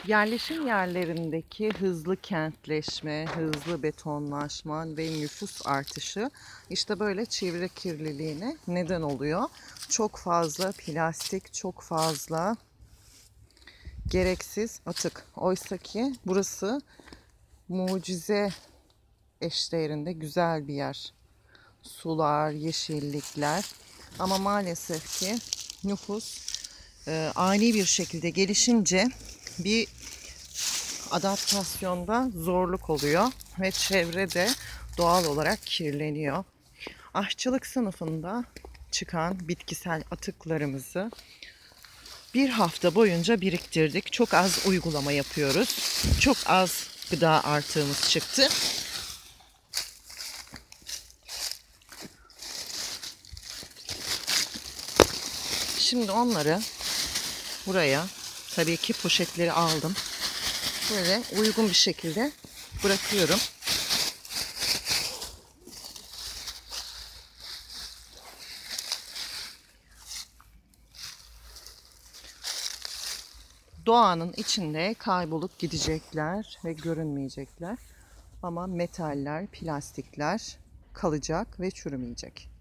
Yerleşim yerlerindeki hızlı kentleşme, hızlı betonlaşma ve nüfus artışı işte böyle çevre kirliliğine neden oluyor. Çok fazla plastik, çok fazla gereksiz atık. Oysa ki burası mucize eşdeğerinde güzel bir yer. Sular, yeşillikler ama maalesef ki nüfus ani bir şekilde gelişince bir adaptasyonda zorluk oluyor ve çevre de doğal olarak kirleniyor. Aşçılık sınıfında çıkan bitkisel atıklarımızı bir hafta boyunca biriktirdik. Çok az uygulama yapıyoruz. Çok az gıda artığımız çıktı. Şimdi onları buraya, tabii ki poşetleri aldım. Böyle uygun bir şekilde bırakıyorum. Doğanın içinde kaybolup gidecekler ve görünmeyecekler. Ama metaller, plastikler kalacak ve çürümeyecek.